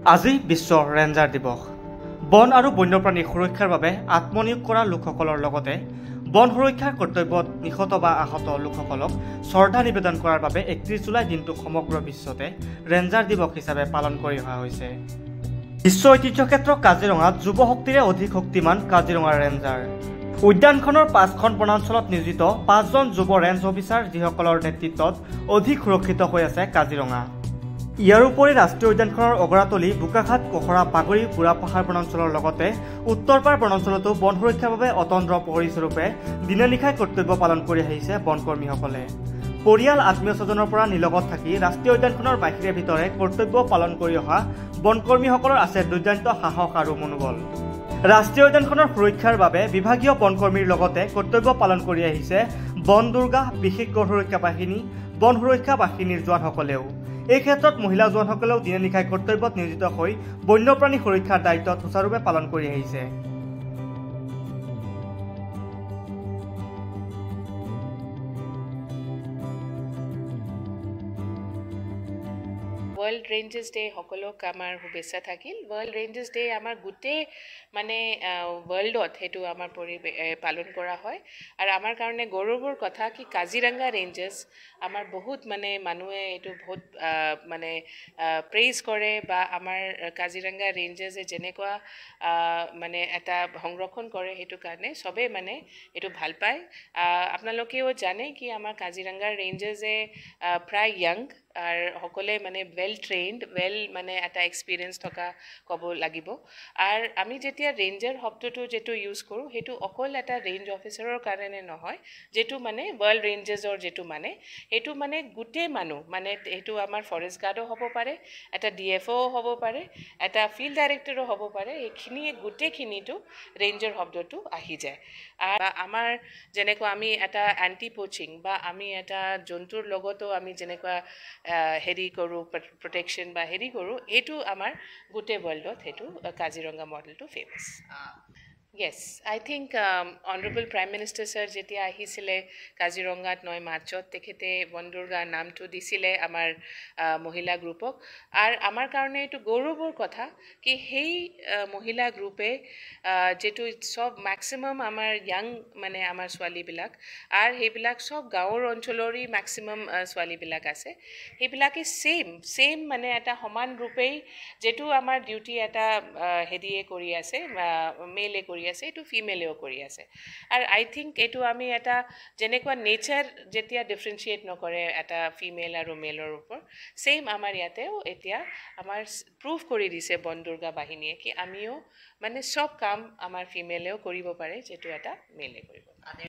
আজি বিশ্ব ৰেঞ্জাৰ দিৱস। বন আৰু বন্যপ্ৰাণী সুৰক্ষাৰ বাবে আত্মনিয়োগ কৰা লোকসকলৰ লগতে বন সুৰক্ষাৰ কৰ্তব্যত নিহত বা আহত লোকসকলক শ্ৰদ্ধা নিবেদন কৰাৰ বাবে 31 জুলাই দিনটো সমগ্ৰ বিশ্বতে ৰেঞ্জাৰ দিৱস হিচাপে পালন কৰি অহা হৈছে। বিশ্ব ঐতিহ্য ক্ষেত্ৰ কাজিৰঙাত যুৱ শক্তিৰে অধিক শক্তিমান কাজিৰঙাৰ ৰেঞ্জাৰ। উদ্যানখনৰ 5খন বনাঞ্চলত নিয়োজিত 5জন যুৱ ৰেঞ্জ অফিচাৰ, যিসকলৰ নেতৃত্বত অধিক সুৰক্ষিত হৈ আছে কাজিৰঙা। ইয়াৰ উপৰি ৰাষ্ট্ৰীয় উদ্যানখনৰ অগৰাতলী, বোকাখাট, কখৰা, বাগৰি, বুঢ়াপাহাৰ বনাঞ্চলৰ লগতে উত্তৰপাৰ বনাঞ্চলতো বন সুৰক্ষাৰ বাবে অতন্দ্ৰ প্ৰহৰী স্বৰূপে দিনে নিশাই কৰ্তব্য পালন কৰি আহিছে বনকৰ্মীসকলে। পৰিয়াল, আত্মীয় স্বজনৰ পৰা নিলগত থাকি ৰাষ্ট্ৰীয় উদ্যানখনৰ বাহিৰে ভিতৰে কৰ্তব্য পালন কৰি অহা বনকৰ্মীসকলৰ আছে দুৰ্দান্ত সাহস আৰু মনোবল। ৰাষ্ট্ৰীয় উদ্যানখনৰ সুৰক্ষাৰ বাবে বিভাগীয় বনকৰ্মীৰ লগতে কৰ্তব্য পালন কৰি আহিছে বন দুৰ্গা, বিশেষ গড় সুৰক্ষা বাহিনী, বন সুৰক্ষা বাহিনীৰ জোৱানসকলেও। এই ক্ষেত্ৰত মহিলা জোৱানসকলেও দিনে নিশাই কৰ্তব্যত নিয়োজিত হৈ বন্যপ্ৰাণী সুৰক্ষাৰ দায়িত্ব সুচাৰুৰূপে পালন কৰি আহিছে। वर्ल्ड रेंजेस डे सकलोक आमार शुभेच्छा থাকিল। वर्ल्ड रेंजेस डे आमार गोटे माने वर्ल्डत हेतु आमार पालन करा হয় और आमार कारणे गौरवर कथा कि काजिरंगा रेंजेस आमार बहुत माने मानुए एटु बहुत माने प्रेज करे बा आमार काजिरंगा रेंजेसे जेनेकुआ माने एटा संरक्षण करे हेतु कारणे सबे माने एटु ভাল पाय। आपनालोकेও जाने कि आमार काजिरंगा रेंजेसे प्राय यंग और सकले माने वेल ट्रेन्ड, वेल माने एटा एक्सपिरियेन्स थका कब लागिब। और आमी जेतिया रेंजर शब्दটো जेतु यूज करूँ हेतु अकल एटा रेंज अफिसारर कारणे নহয়, जेतु माने वर्ल्ड रेंजेसर जेतु माने हेतु माने गुटे मानु माने हेतु आमार फरेस्ट गार्डो हब पारे, एटा DFO हब पारे, एटा फिल्ड डाइरेक्टरो हब पारे। एखिनि गुटेखिनिटो रेंजर शब्दটো आহি যায়। আর आमार जेनेकुआ आमी एटा एंटी पोचिंग बा आमी एटा जंतुर लगतो आमी जेनेकुआ हेरी करूँ प्रोटेक्शन बा हेरी करूँ एटु आमार गोटे वर्ल्डत हेतु Kaziranga model famous. Yes, I think Honorable Prime Minister Sir जेतिया आहिसिले काजिरंगात 9 मार्चत तेखेते बनदुर्गा नामটো दिसिले आमार महिला ग्रुपक। और आमार कारणे एटु गौरवर कथा कि हेई महिला ग्रुपे जेतु सब मैक्सिमाम आमार यंग माने आमार स्वाली बिलाक और हेबिलाक सब गाँवर अंचलरी मैक्सिमाम स्वाली बिलाक आछे। हेबिलाके सेम माने एटा समान रूपे जेतु आमार डिउटी एटा हेरिए करि आछे, मेले करि আছে এটু ফিমেলেও কৰি আছে। আর আই থিংক এটু আমি এটা যেনেকুৱা নেচাৰ যেতিয়া ডিফাৰেন্সিয়েট নকৰে এটা ফিমেল আৰু মেলৰ ওপৰ, সেম আমাৰ ইয়াতেও এতিয়া আমাৰ প্ৰুভ কৰি দিছে বন দুৰ্গা বাহিনীয়ে কি আমিও মানে সব কাম আমাৰ ফিমেলেও কৰিব পাৰে যেটো এটা মেলে কৰিব।